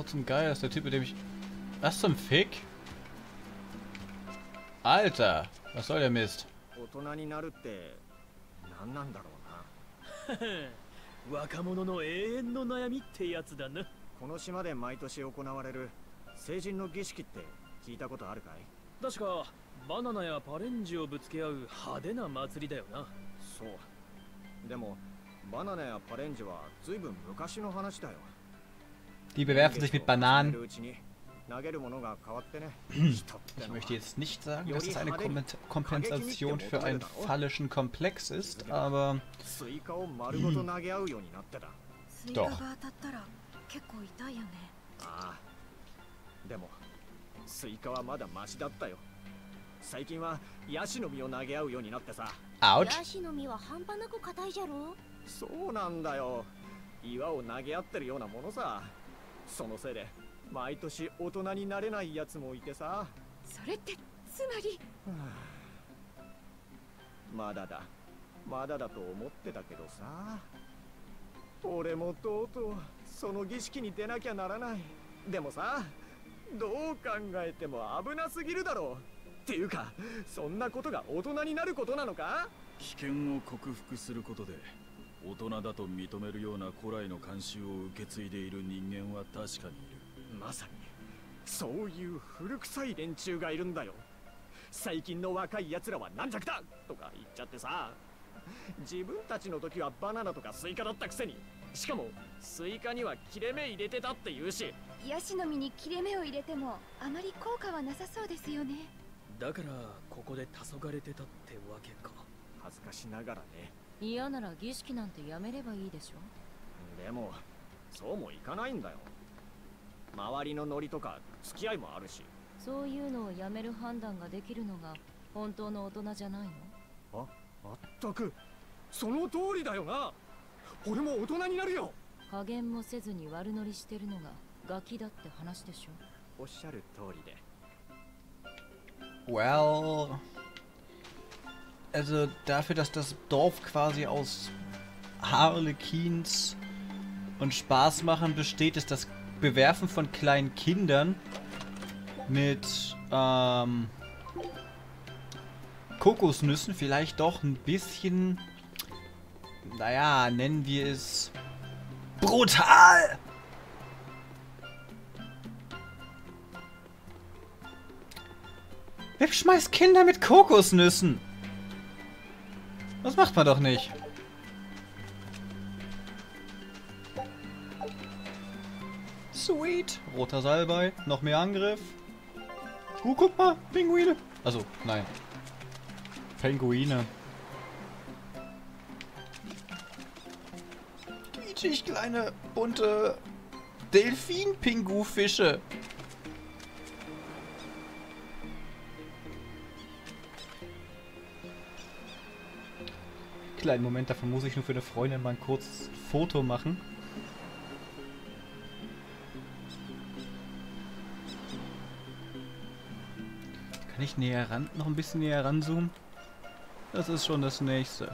zum Geier ist der Typ, mit dem ich... Was zum Fick? Alter, was soll der Mist? 大人になるって何なんだろうな。 若者の永遠の悩みってやつだな。 この島で毎年行われる成人の儀式って聞いたことあるかい？ 確かバナナやパレンジをぶつけ合う派手な祭りだよな。 そう。でもバナナやパレンジはずいぶん昔の話だよ。 Die bewerfen sich mit Bananen. 投げるものが変わってね。 Ich möchte jetzt nicht sagen, dass es eine Kompensation für einen phallischen Komplex ist, aber... Doch. ああ。でもスイカはまだマシだったよ。最近はヤシの実を投げ合うようになってさ。 Ouch. ヤシの実は半端なく硬いじゃろ。 そうなんだよ。岩を投げ合ってるようなものさ。そのせいで毎年大人になれないやつもいてさ。 それってつまり、 まだだと思ってたけどさ。俺もとうとうその儀式に出なきゃならない。でもさ、どう考えても危なすぎるだろう。っていうか、そんなことが大人になることなのか？ 危険を克服することで大人だと認めるような古来の慣習を受け継いでいる人間は確かにいる。 まさにそういう古臭い連中がいるんだよ。最近の若い奴らは軟弱だとか言っちゃってさ。自分たちの時はバナナとかスイカだったくせに、しかもスイカには切れ目入れてたって言うし。 ヤシの実に切れ目を入れてもあまり効果はなさそうですよね。 だからここで黄昏れてたってわけか。 恥ずかしながらね。 嫌なら儀式なんてやめればいいでしょ。 でもそうもいかないんだよ。周りのノリとか付き合いもあるし。 そういうのをやめる判断ができるのが本当の大人じゃないの？ まったくその通りだよな。俺も大人になるよ。 加減もせずに悪乗りしてるのがガキだって話でしょ。おっしゃる通りで。 Well, also dafür, dass das Dorf quasi aus Harlekins und Spaßmachern besteht, ist das Bewerfen von kleinen Kindern mit Kokosnüssen vielleicht doch ein bisschen, naja, nennen wir es brutal. Wer schmeißt Kinder mit Kokosnüssen? Das macht man doch nicht. Sweet. Roter Salbei. Noch mehr Angriff. Guck mal. Pinguine. Also, nein. Pinguine. Quietschig kleine, bunte Delfin-Pingu-Fische. Kleinen Moment, davon muss ich nur für eine Freundin mal ein kurzes Foto machen. Kann ich näher ran, noch ein bisschen näher ranzoomen? Das ist schon das nächste.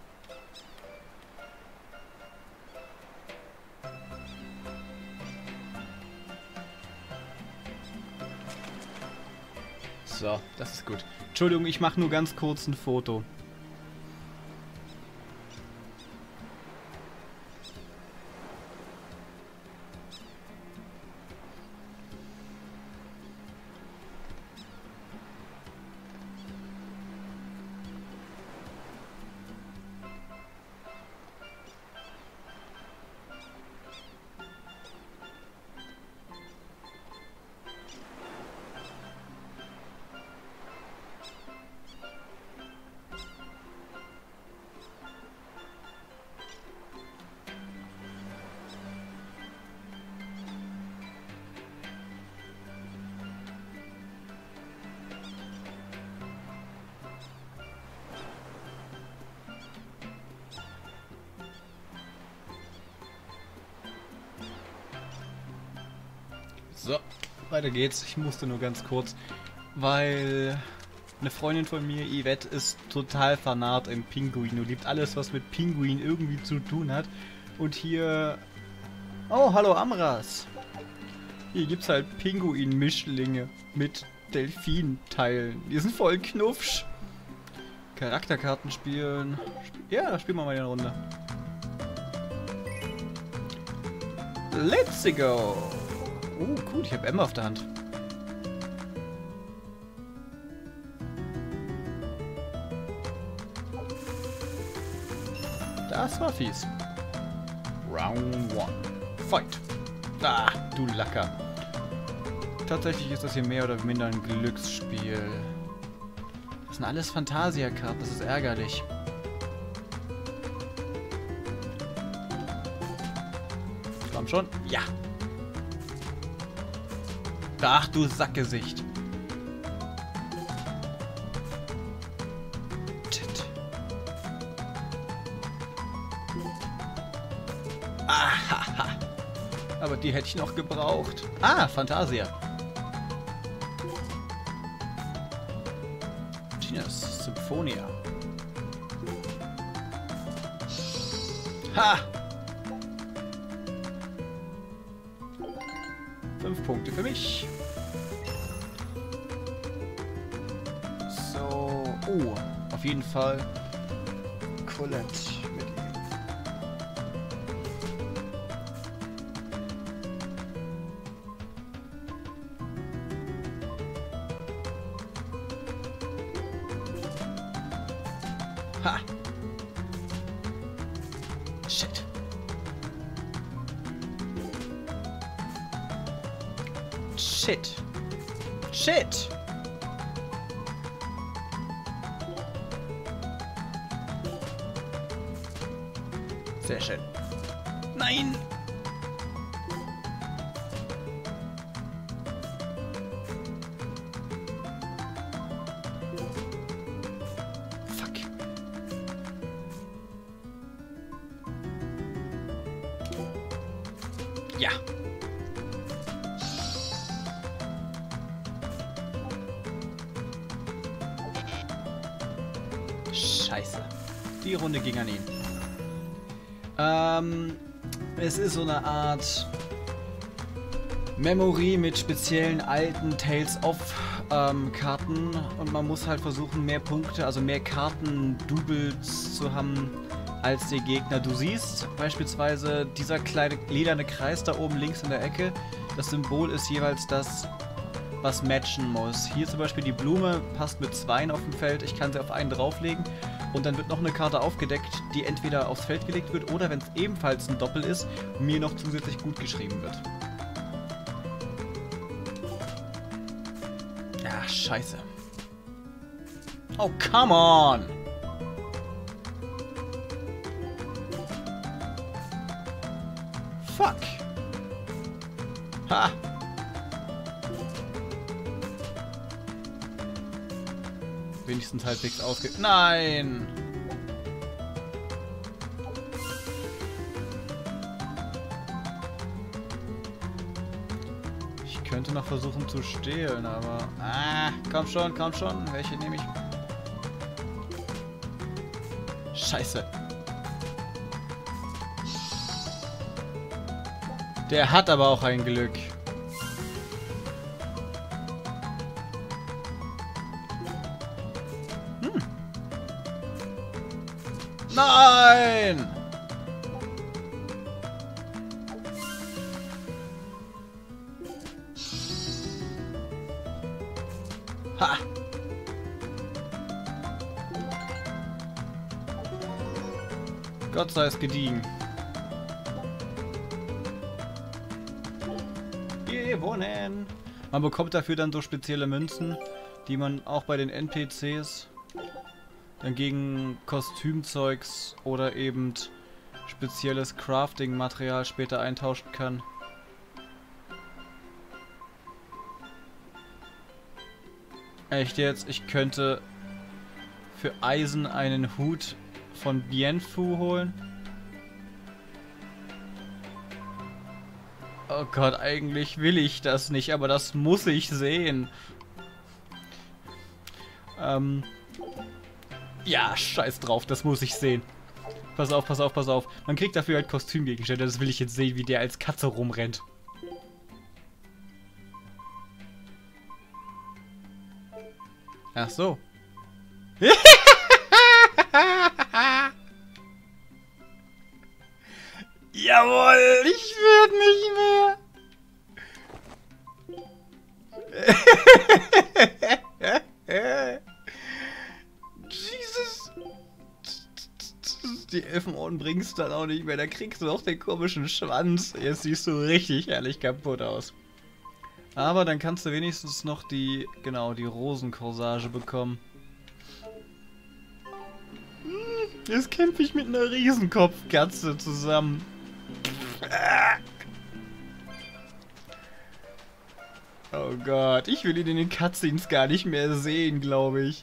So, das ist gut. Entschuldigung, ich mache nur ganz kurz ein Foto. So, weiter geht's. Ich musste nur ganz kurz, weil eine Freundin von mir, Yvette, ist total fanat im Pinguin und liebt alles, was mit Pinguin irgendwie zu tun hat. Und hier... Oh, hallo Amras! Hier gibt's halt Pinguin-Mischlinge mit Delfin-Teilen. Die sind voll knuffsch. Charakterkarten spielen. Ja, spielen wir mal eine Runde. Let's go! Cool, ich habe Emma auf der Hand. Das war fies. Round 1. Fight. Ah, du Lacker. Tatsächlich ist das hier mehr oder minder ein Glücksspiel. Das sind alles Fantasia-Karten, das ist ärgerlich. Komm schon. Ja. Ach, du Sackgesicht. Ahaha. Aber die hätte ich noch gebraucht. Ah, Fantasia. Genius, Symphonia. Ha! 5 Punkte für mich. So. Oh, auf jeden Fall Colette mit ihm. Ha! Shit. Shit. Shit. Sehr schön. Nein! Fuck. Ja. Scheiße. Die Runde ging an ihn. Es ist so eine Art Memory mit speziellen alten Tales of Karten und man muss halt versuchen, mehr Punkte, also mehr Karten-Doubles zu haben als der Gegner. Du siehst beispielsweise dieser kleine lederne Kreis da oben links in der Ecke. Das Symbol ist jeweils das, was matchen muss. Hier zum Beispiel die Blume passt mit 2 auf dem Feld. Ich kann sie auf einen drauflegen. Und dann wird noch eine Karte aufgedeckt, die entweder aufs Feld gelegt wird oder, wenn es ebenfalls ein Doppel ist, mir noch zusätzlich gut geschrieben wird. Ja, scheiße. Oh, come on! Fuck! Ha! Wenigstens halbwegs ausge... Nein! Ich könnte noch versuchen zu stehlen, aber... Ah, komm schon, komm schon. Welche nehme ich? Scheiße. Der hat aber auch ein Glück. Nein! Ha! Gott sei es gediegen. Gewonnen! Man bekommt dafür dann so spezielle Münzen, die man auch bei den NPCs dann gegen Kostümzeugs oder eben spezielles Crafting-Material später eintauschen kann. Echt jetzt? Ich könnte für Eisen einen Hut von Bienfu holen? Oh Gott, eigentlich will ich das nicht, aber das muss ich sehen. Ja, scheiß drauf, das muss ich sehen. Pass auf, pass auf, pass auf. Man kriegt dafür halt Kostümgegenstände, das will ich jetzt sehen, wie der als Katze rumrennt. Ach so. Jawohl, ich werde nicht mehr. Jesus. Die Elfenohren bringst dann auch nicht mehr. Da kriegst du noch den komischen Schwanz. Jetzt siehst du richtig herrlich kaputt aus. Aber dann kannst du wenigstens noch die, genau, die Rosenkorsage bekommen. Jetzt kämpfe ich mit einer Riesenkopfkatze zusammen. Oh Gott, ich will ihn in den Cutscenes gar nicht mehr sehen, glaube ich.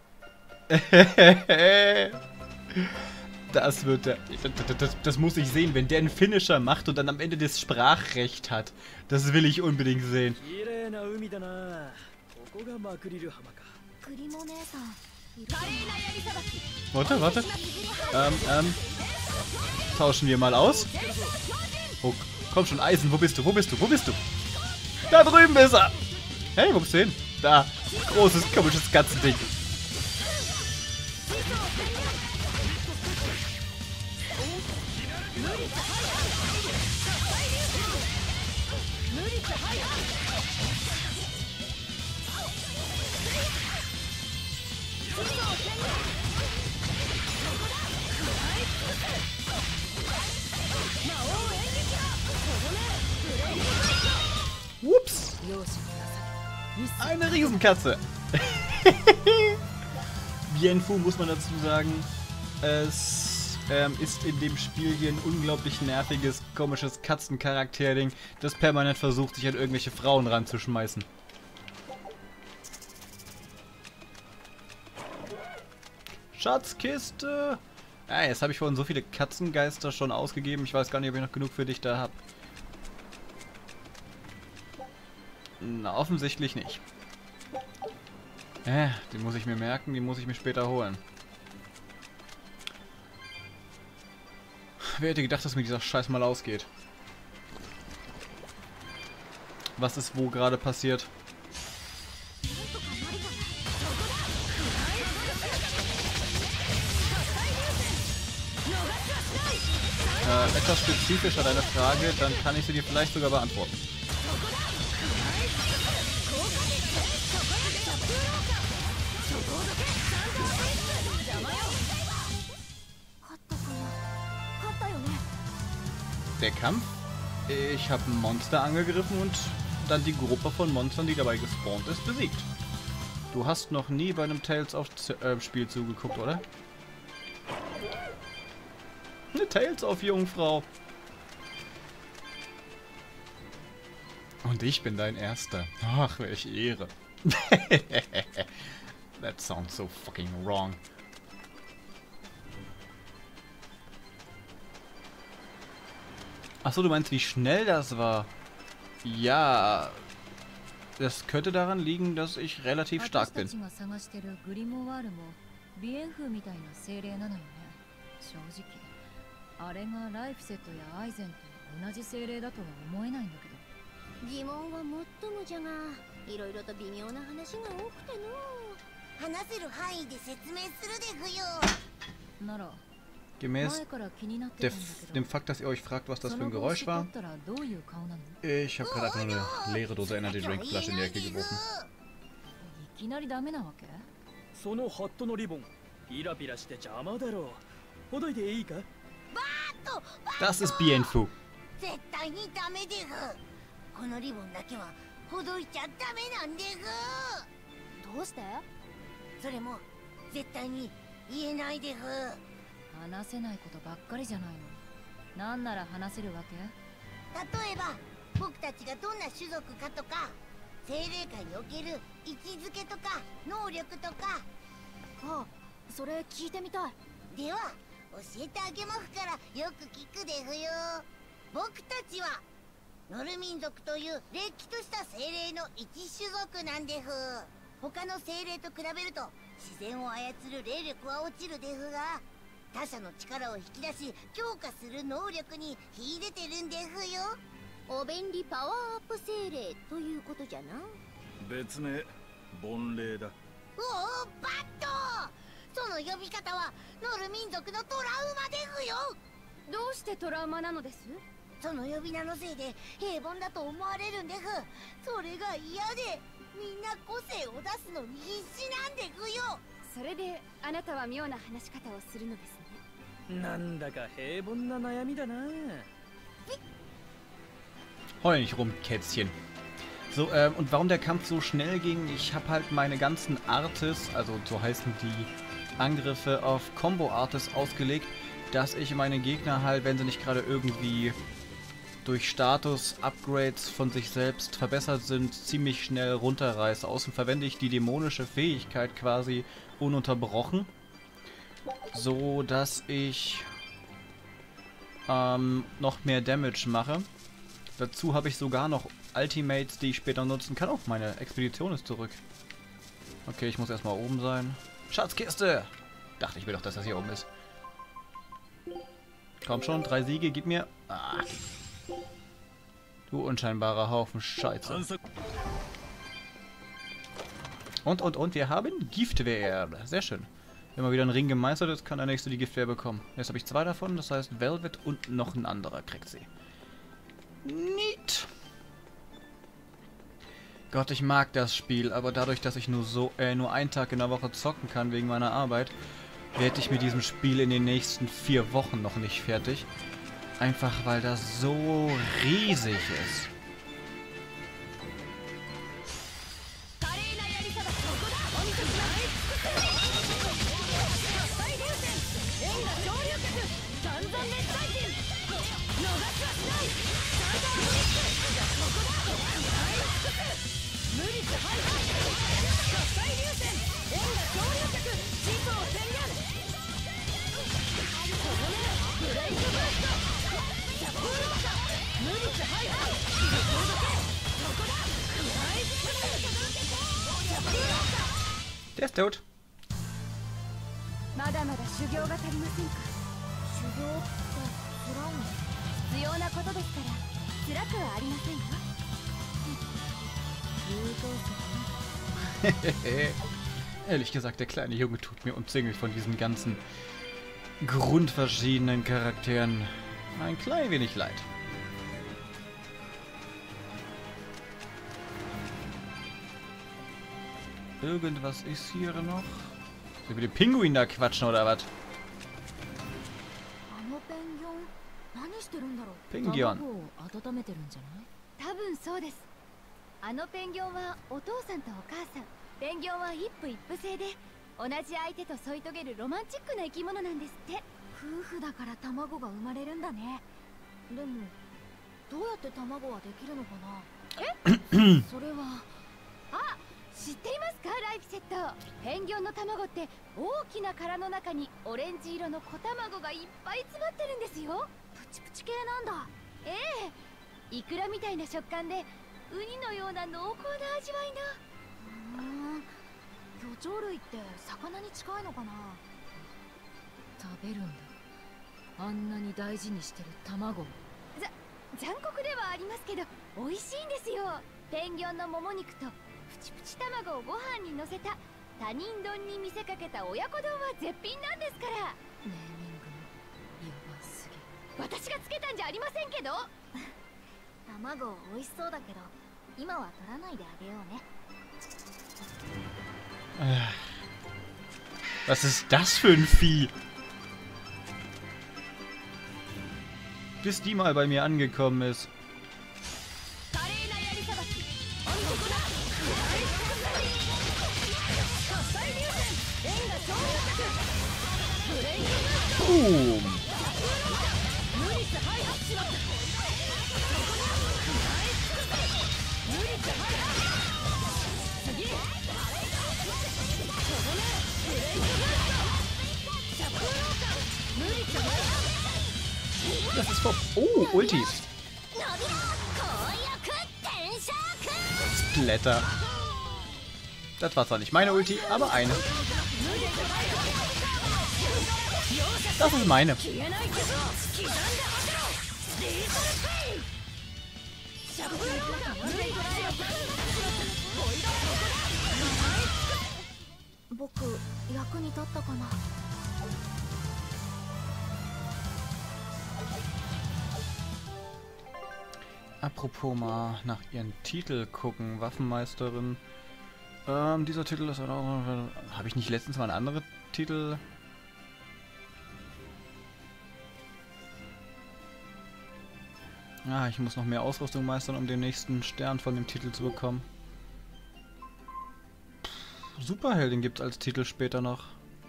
Das wird der. Das muss ich sehen, wenn der einen Finisher macht und dann am Ende das Sprachrecht hat. Das will ich unbedingt sehen. Warte. Tauschen wir mal aus. Oh, komm schon, Eisen, wo bist du? Da drüben ist er! Hey, wo bist du hin? Da. Großes, komisches Katzending. Ups! Eine Riesenkatze! Bienfu muss man dazu sagen. Es ist in dem Spiel hier ein unglaublich nerviges, komisches Katzencharakterding, das permanent versucht, sich an irgendwelche Frauen ranzuschmeißen. Schatzkiste! Ah, jetzt habe ich vorhin so viele Katzengeister schon ausgegeben. Ich weiß gar nicht, ob ich noch genug für dich da habe. Na, offensichtlich nicht. Die muss ich mir merken, die muss ich mir später holen. Wer hätte gedacht, dass mir dieser Scheiß mal ausgeht? Was ist wo gerade passiert? Etwas spezifischer deine Frage, dann kann ich sie dir vielleicht sogar beantworten. Der Kampf? Ich habe ein Monster angegriffen und dann die Gruppe von Monstern, die dabei gespawnt ist, besiegt. Du hast noch nie bei einem Tales of Spiel zugeguckt, oder? Eine Tales of Jungfrau. Und ich bin dein Erster. Ach, welche Ehre. That sounds so fucking wrong. Achso, du meinst, wie schnell das war? Ja, das könnte daran liegen, dass ich relativ stark bin. Gemäß dem Fakt, dass ihr euch fragt, was das für ein Geräusch war, ich habe gerade einfach nur eine leere Dose Energy Drink Flasche in die Ecke geworfen. Das ist Bienfu. おお、バット。その呼び方はノル民族のトラウマでぐよ。 どうしてトラウマなのです？ その呼び名のせいで平凡だと思われるんでぐ。それが嫌でみんな個性を出すのに必死なんでぐよ。 それであなたは妙な話し方をするのですね。 なんだか平凡な悩みだな。 Heul nicht rum, Kätzchen. So, und warum der Kampf so schnell ging, ich habe halt meine ganzen Artes, also so heißen die Angriffe, auf Combo-Artes ausgelegt, dass ich meine Gegner halt, wenn sie nicht gerade irgendwie durch Status-Upgrades von sich selbst verbessert sind, ziemlich schnell runterreiße. Außerdem verwende ich die dämonische Fähigkeit quasi ununterbrochen, so dass ich noch mehr Damage mache. Dazu habe ich sogar noch Ultimates, die ich später nutzen kann. Oh, meine Expedition ist zurück. Okay, ich muss erstmal oben sein. Schatzkiste! Dachte ich mir doch, dass das hier oben ist. Komm schon, 3 Siege, gib mir. Ah. Du unscheinbarer Haufen Scheiße. Und, wir haben Giftwehr. Sehr schön. Wenn mal wieder ein Ring gemeistert ist, kann der nächste die Giftwehr bekommen. Jetzt habe ich 2 davon, das heißt Velvet und noch ein anderer kriegt sie. Neat. Gott, ich mag das Spiel, aber dadurch, dass ich nur einen Tag in der Woche zocken kann wegen meiner Arbeit, werde ich mit diesem Spiel in den nächsten 4 Wochen noch nicht fertig. Einfach weil das so riesig ist. Der ist tot. まだまだ修行が足りませんか。 修行って辛いの？ 必要なことですから辛くはありませんよ。 Ehrlich gesagt, der kleine Junge tut mir umzingelt von diesen ganzen grundverschiedenen Charakteren ein klein wenig leid. Irgendwas ist hier noch? Über den Pinguin da quatschen oder was? Pinguin. 多分そうです。あのペンギョンはお父さんとお母さん。ペンギョンは一夫一夫制で同じ相手と添い遂げるロマンチックな生き物なんですって。 夫婦だから卵が生まれるんだね。でもどうやって卵はできるのかな。え？それは。 あ、知っていますか、ライフセット。ペンギョンの卵って大きな殻の中にオレンジ色の小卵がいっぱい詰まってるんですよ。 プチプチ系なんだ。 ええ、イクラみたいな食感でウニのような濃厚な味わいの。 魚鳥類って魚に近いのかな。 食べるんだ。あんなに大事にしてる卵。 残酷ではありますけど美味しいんですよ。ペンギョンのもも肉とプチプチ卵をご飯にのせた他人丼に見せかけた親子丼は絶品なんですから。 ネーミングもやばすぎ。 私がつけたんじゃありませんけど。 卵美味しそうだけど今は取らないであげようね。 Was ist das für ein Vieh? Bis die mal bei mir angekommen ist. Boom. Das ist top. Oh, Ulti. Splatter. Das war zwar nicht meine Ulti, aber eine. Das ist meine. 役に立ったかな。 Apropos mal nach ihren Titel gucken. Waffenmeisterin. Dieser Titel ist auch... Habe ich nicht letztens mal einen anderen Titel? Ah, ich muss noch mehr Ausrüstung meistern, um den nächsten Stern von dem Titel zu bekommen. Superheldin gibt's als Titel später noch.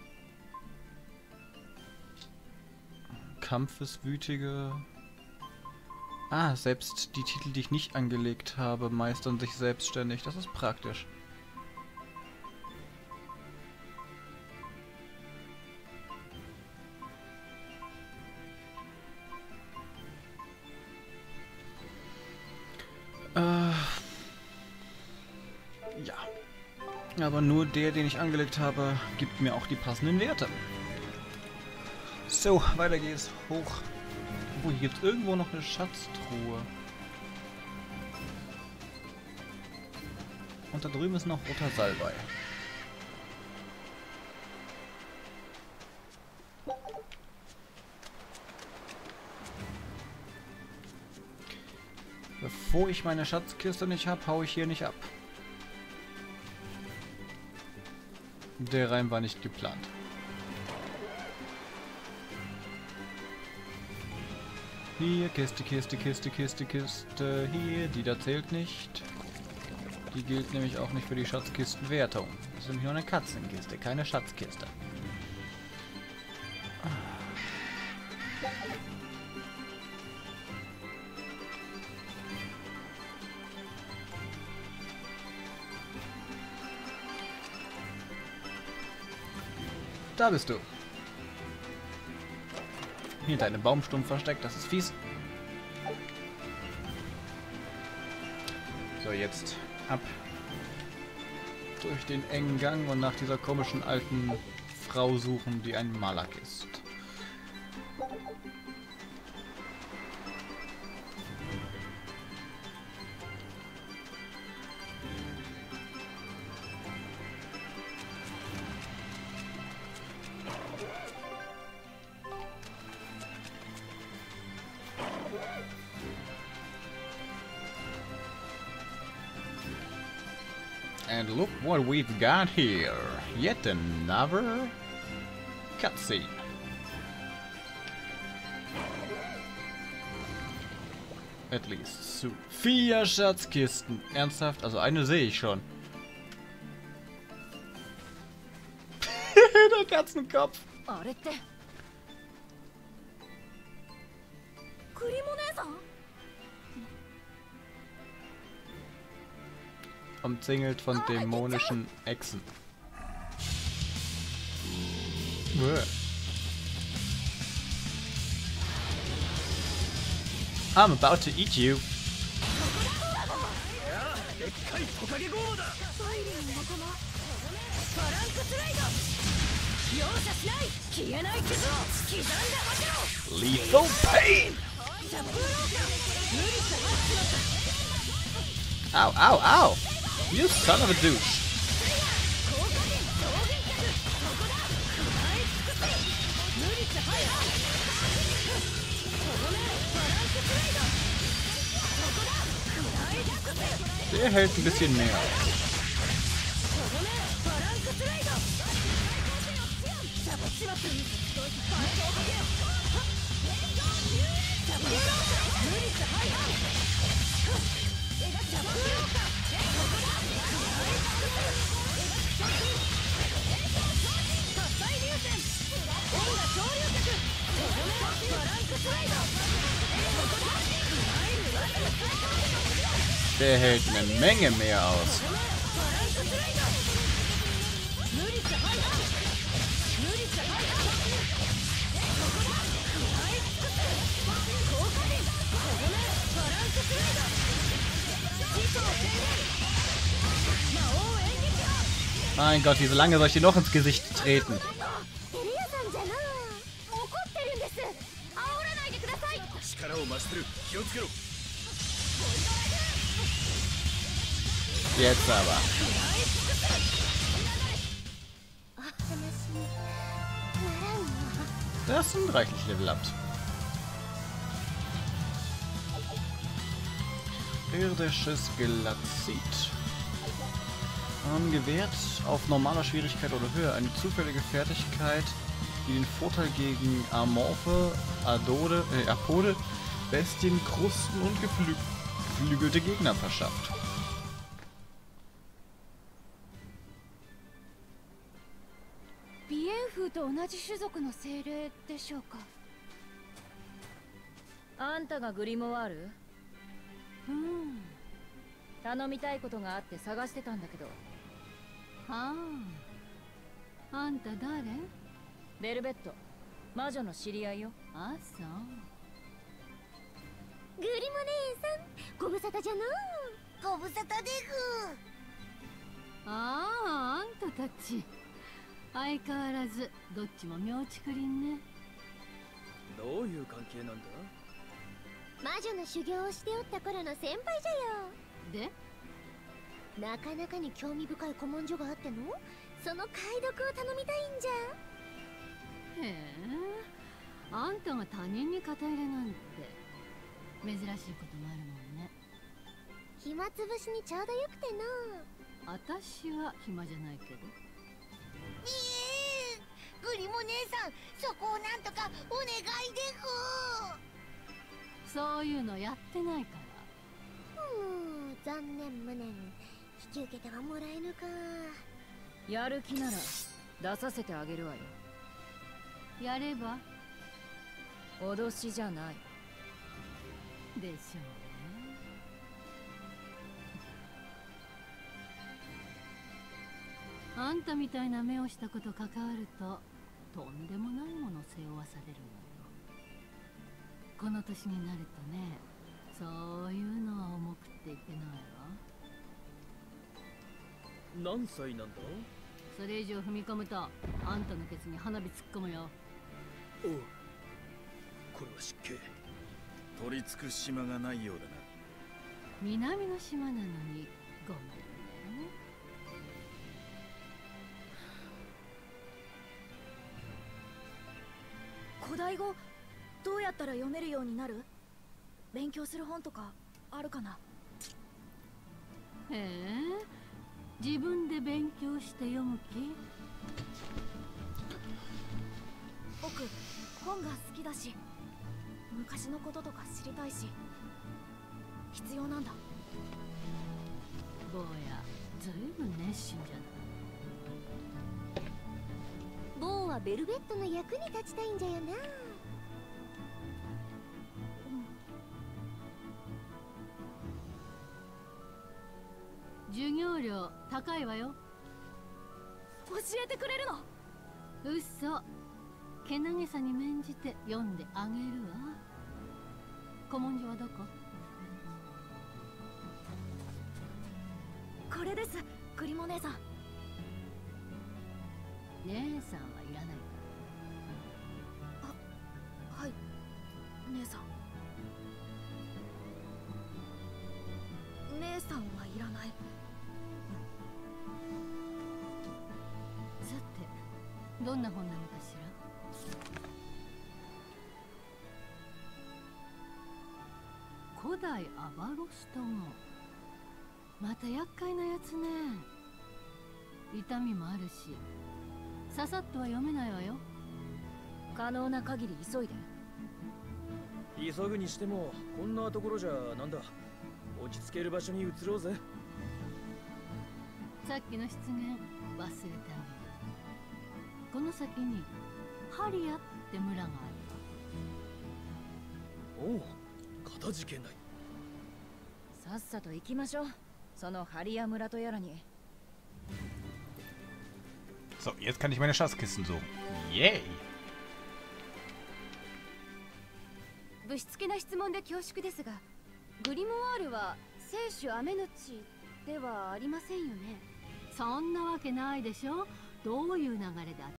Kampfeswütige. Ah, selbst die Titel, die ich nicht angelegt habe, meistern sich selbstständig. Das ist praktisch. Ja. Aber nur der, den ich angelegt habe, gibt mir auch die passenden Werte. So, weiter geht's. Hoch. Oh, hier gibt es irgendwo noch eine Schatztruhe. Und da drüben ist noch roter Salbei. Bevor ich meine Schatzkiste nicht habe, hau ich hier nicht ab. Der Reim war nicht geplant. Hier, Kiste, Kiste, Kiste, Kiste, Kiste. Hier, die da zählt nicht. Die gilt nämlich auch nicht für die Schatzkistenwertung. Das ist nämlich nur eine Katzenkiste, keine Schatzkiste. Da bist du. Hinter einem Baumstumpf versteckt, das ist fies. So, jetzt ab durch den engen Gang und nach dieser komischen alten Frau suchen, die ein Malak ist. And look what we've got here. Yet another cutscene. At least so. 4 Schatzkisten. Ernsthaft? Also eine sehe ich schon. Der Katzenkopf. Umzingelt von dämonischen Echsen. I'm about to eat you. Lethal pain! Ow, ow, ow! You son of a douche! Der hält ein bisschen mehr aus. Der hält eine Menge mehr aus. Mein Gott, wie so lange soll ich dir noch ins Gesicht treten? Jetzt aber. Das sind reichlich Level Ups. Irdisches Gelazit. Gewährt auf normaler Schwierigkeit oder Höhe eine zufällige Fertigkeit, die den Vorteil gegen amorphe, Apode, Bestien, Krusten und geflügelte Gegner verschafft. BF と同じ種族の精霊でしょうか。 あんたがグリモワール？頼みたいことがあって探してたんだけど。 ああ、あんた誰？ ベルベット、魔女の知り合いよ。 あ、そう。 グリモ姉さん、ご無沙汰じゃのう。ご無沙汰でああ、あんたたち相変わらずどっちも妙ちくりんね。 どういう関係なんだ？ 魔女の修行をしておった頃の先輩じゃよ。 で、 なかなかに興味深い古文書があっての、その解読を頼みたいんじゃ。 へえ、あんたが他人に肩入れなんて珍しいこともあるもんね。 暇つぶしにちょうどよくての。 私は暇じゃないけど。 グリモ姉さん、そこをなんとかお願いでそういうのやってないから。 残念無念。引き受けてはもらえぬか。 やる気なら出させてあげるわよ。 やれば？ 脅しじゃないでしょうね。あんたみたいな目をしたこと関わるととんでもないものを背負わされるのよ。この年になるとね、そういうのは重くっていけないわ。 何歳なんだ？ それ以上踏み込むとあんたのケツに花火突っ込むよ。 おう、これは失敬。 取り付く島がないようだな。 南の島なのにごめんね。 古代語どうやったら読めるようになる？勉強する本とかあるかな？ へえ、自分で勉強して読む気？ 僕本が好きだし、昔のこととか知りたいし、必要なんだ。 坊や、ずいぶん熱心じゃない。 ボーはベルベットの役に立ちたいんじゃよな。 授業料高いわよ。 教えてくれるの？ 嘘。けなげさに免じて読んであげるわ。古文書はどこ？ これです、グリモ姉さん。 姉さんはいらない。 はい、姉さん。姉さんはいらない。 さて、どんな本なのかしら。古代アバロスト語。また厄介なやつね。痛みもあるし、ささっとは読めないわよ。 可能な限り急いで。 急ぐにしてもこんなところじゃなんだ、落ち着ける場所に移ろうぜ。 さっきの失言忘れてあげる。この先にハリアって村があるわ。 おう、かたじけない。 さっさと行きましょう、そのハリア村とやらに。 So, jetzt kann ich meine Schatzkisten suchen. Yay! ぶしつけな質問で恐縮ですが、グリモワールは聖主アメヌチではありませんよね。 そんなわけないでしょ。どういう流れで